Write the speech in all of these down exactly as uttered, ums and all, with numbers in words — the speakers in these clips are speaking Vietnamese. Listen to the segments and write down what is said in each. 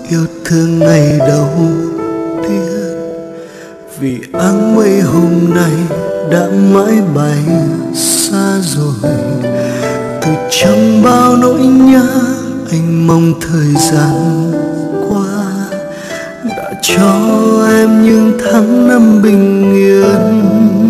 yêu thương ngày đầu tiên. Vì áng mây hôm nay đã mãi bay xa rồi, từ trong bao nỗi nhớ anh mong thời gian qua đã cho em những tháng năm bình yên.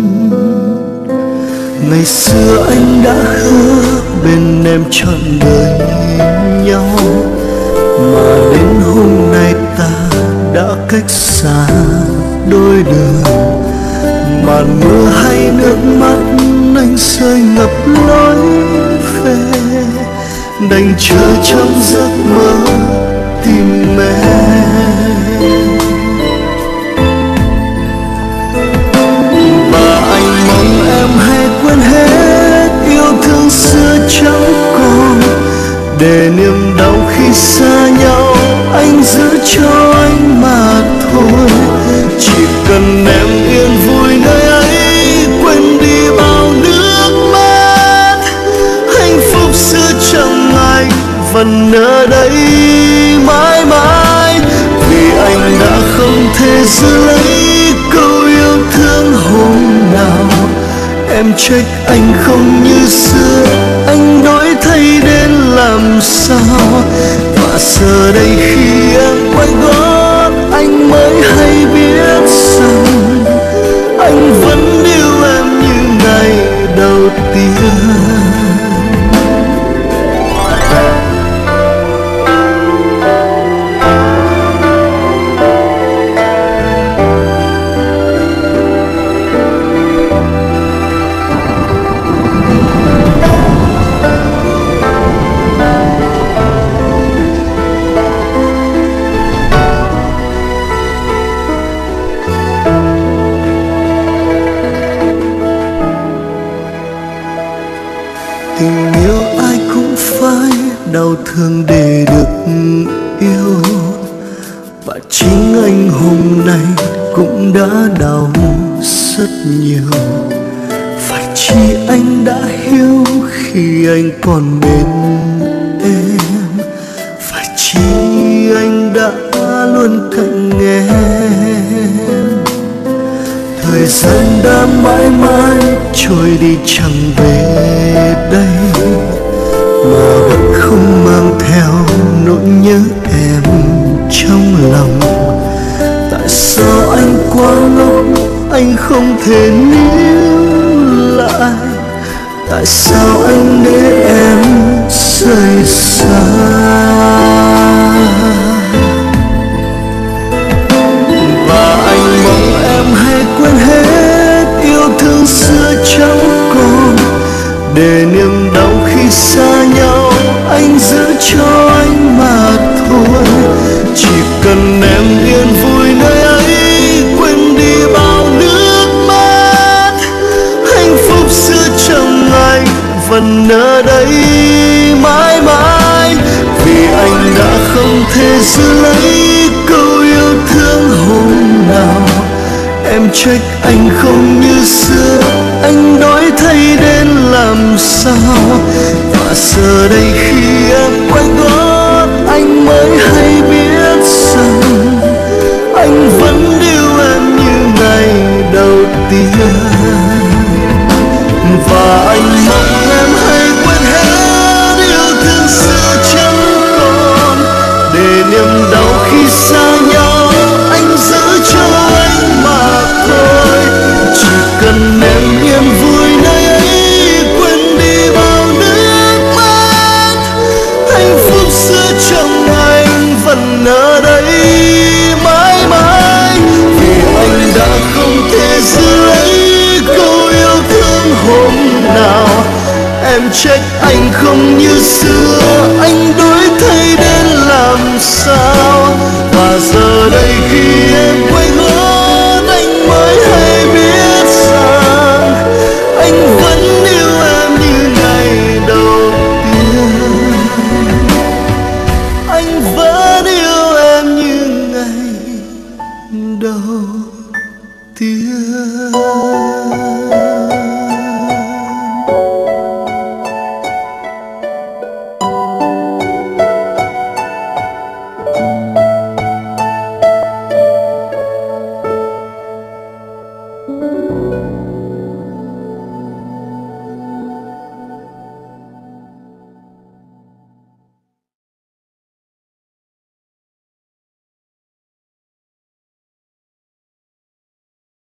Ngày xưa anh đã hứa bên em trọn đời nhau, mà đến hôm nay ta đã cách xa đôi đường. Màn mưa hay nước mắt anh rơi ngập lối về, đành chờ trong giấc mơ tìm em. Và anh mong em hãy quên hết yêu thương xưa chẳng còn, để niềm đau khi xa nhau anh giữ cho anh mà thôi. Chỉ cần em yên vui nơi ấy, quên đi bao nước mắt. Hạnh phúc xưa trong anh vẫn ở đây mãi mãi, vì anh đã không thể giữ lấy câu yêu thương hôm nào. Em trách anh không như xưa, anh đổi thay đến làm sao. Và giờ đây khi em quay gót, anh mới hay biết rằng anh vẫn yêu em như ngày đầu tiên. Tình yêu ai cũng phải đau thương để được yêu, và chính anh hôm nay cũng đã đau rất nhiều. Phải chi anh đã hiểu khi anh còn bên em, phải chi anh đã luôn cạnh em. Thời gian đã mãi mãi trôi đi chẳng về đây, mà vẫn không mang theo nỗi nhớ em trong lòng. Tại sao anh quá ngốc, anh không thể níu lại? Tại sao anh để em rời xa? Và anh mong em hãy quên hết yêu thương xưa chẳng còn, để niềm đau khi xa nhau anh giữ cho anh mà thôi. Chỉ cần em yên vui nơi ấy, quên đi bao nước mắt. Hạnh phúc xưa trong anh vẫn ở đây mãi mãi, vì anh đã không thể giữ lấy câu yêu thương hôm nào. Em trách anh không như xưa, anh đổi thay đến làm sao. Và giờ đây khi em quay gót, anh mới hay biết rằng anh vẫn yêu em như ngày đầu tiên. Và anh mong em hãy quên hết yêu thương xưa chẳng còn, để niềm đau khi xa nhau anh giữ cho anh mà thôi. Chỉ cần em yên vui nơi ấy, quên đi bao nước mắt. Hạnh phúc xưa trong anh vẫn ở đây mãi mãi, vì anh đã không thể giữ lấy câu yêu thương hôm nào. Em trách anh không như xưa, anh đổi thay đến làm sao. Và giờ đây khi